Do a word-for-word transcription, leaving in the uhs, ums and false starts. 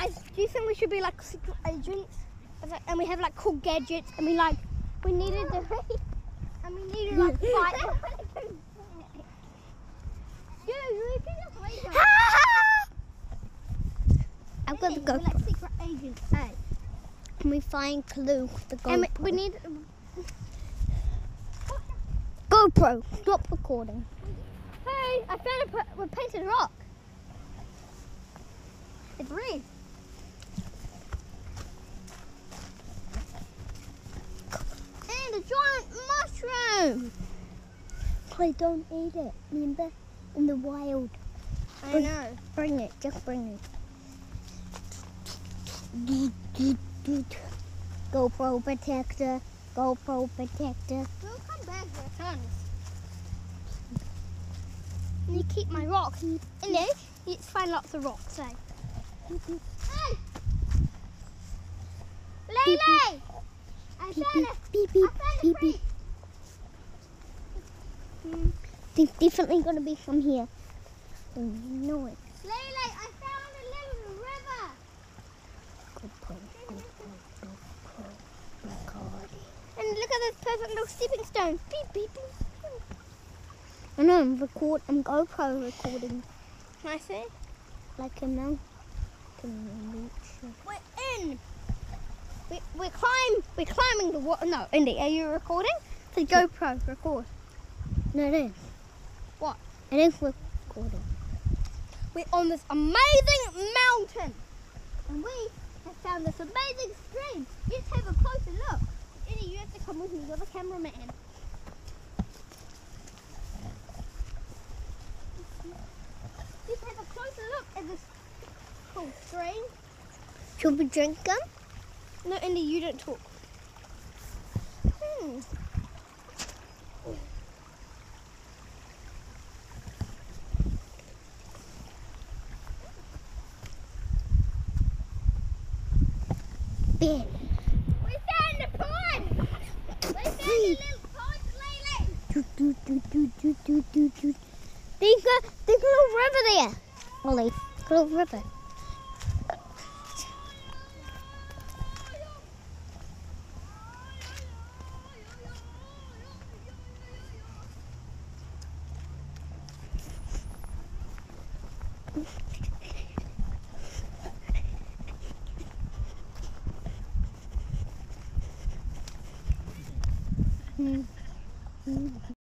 Guys, do you think we should be like secret agents? And we have like cool gadgets, and we like we needed to and we needed like fight. Dude, we can just wait. I've got the GoPro. We're like secret agents, eh? Can we find clue the GoPro? And we need GoPro. Stop recording. Hey, I found a, a painted rock. It's red. And a giant mushroom. Clay, don't eat it. Remember? In the wild. I bring, know. Bring it. Just bring it. GoPro protector. GoPro protector. We'll come back for tons. And you keep my rocks. And then you find lots of rocks, eh? Hey! Lele! I found a, beep, beep, I found a beep, tree. beep. Hmm. There's definitely going to be some here. Oh, you know it. Lele, I found a little river. GoPro, GoPro, GoPro, record. And look at this perfect little stepping stone. Beep, beep, beep. I know, I'm record. I'm GoPro recording. Can I see? Like a mountain. We're We're in. We, we're climb. We're climbing the water. No, Indy, are you recording? The GoPro record. No, it is. What? It is recording. We're on this amazing mountain, and we have found this amazing stream. Let's have a closer look. Indy, you have to come with me. You're the cameraman. Let's have a closer look at this cool stream. Should we drink them? No, Indy, you don't talk. Hmm. Beer. We found a pond! We found a little pond, Lele! Do, do, do, do, do, do, do, do. There's a, there's a little river there. Ollie, a little river. Hmm.